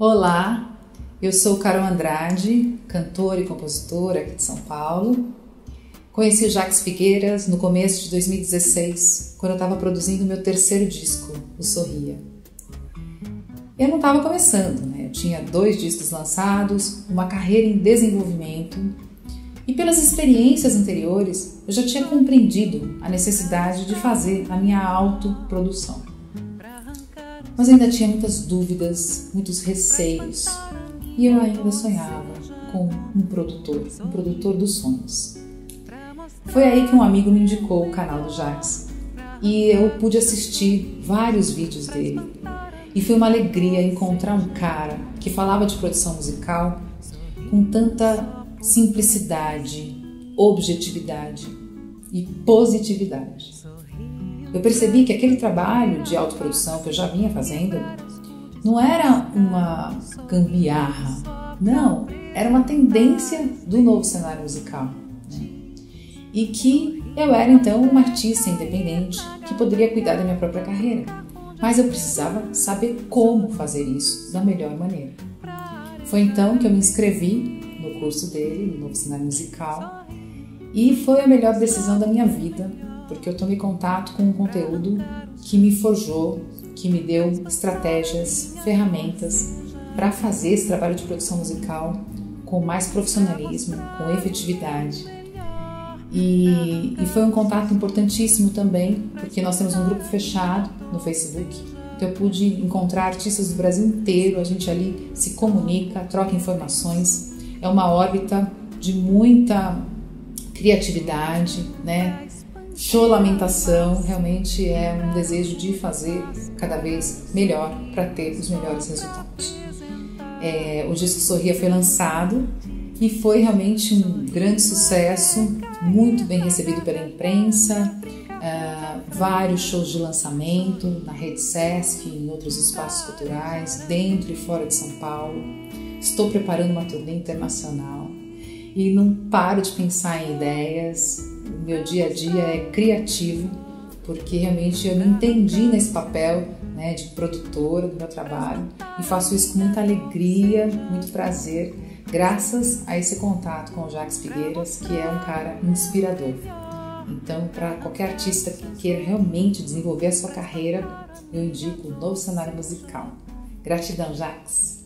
Olá, eu sou Carol Andrade, cantora e compositora aqui de São Paulo. Conheci o Jacques Figueiras no começo de 2016, quando eu estava produzindo o meu terceiro disco, o Sorria. Eu não estava começando, né? Eu tinha 2 discos lançados, uma carreira em desenvolvimento e pelas experiências anteriores eu já tinha compreendido a necessidade de fazer a minha autoprodução. Mas ainda tinha muitas dúvidas, muitos receios e eu ainda sonhava com um produtor dos sonhos. Foi aí que um amigo me indicou o canal do Jacques e eu pude assistir vários vídeos dele. E foi uma alegria encontrar um cara que falava de produção musical com tanta simplicidade, objetividade e positividade. Eu percebi que aquele trabalho de autoprodução que eu já vinha fazendo não era uma gambiarra, não, era uma tendência do novo cenário musical, né? E que eu era então uma artista independente que poderia cuidar da minha própria carreira, mas eu precisava saber como fazer isso da melhor maneira. Foi então que eu me inscrevi no curso dele, no novo cenário musical, e foi a melhor decisão da minha vida, porque eu tomei contato com um conteúdo que me forjou, que me deu estratégias, ferramentas para fazer esse trabalho de produção musical com mais profissionalismo, com efetividade. E foi um contato importantíssimo também, porque nós temos um grupo fechado no Facebook, então eu pude encontrar artistas do Brasil inteiro, a gente ali se comunica, troca informações, é uma órbita de muita criatividade, né? Lamentação, realmente é um desejo de fazer cada vez melhor para ter os melhores resultados. O disco Sorria foi lançado e foi realmente um grande sucesso, muito bem recebido pela imprensa, vários shows de lançamento na Rede Sesc e em outros espaços culturais, dentro e fora de São Paulo. Estou preparando uma turnê internacional e não paro de pensar em ideias. O meu dia a dia é criativo, porque realmente eu me entendi nesse papel, né, de produtora do meu trabalho e faço isso com muita alegria, muito prazer, graças a esse contato com o Jacques Figueiras, que é um cara inspirador. Então, para qualquer artista que queira realmente desenvolver a sua carreira, eu indico o novo cenário musical. Gratidão, Jacques!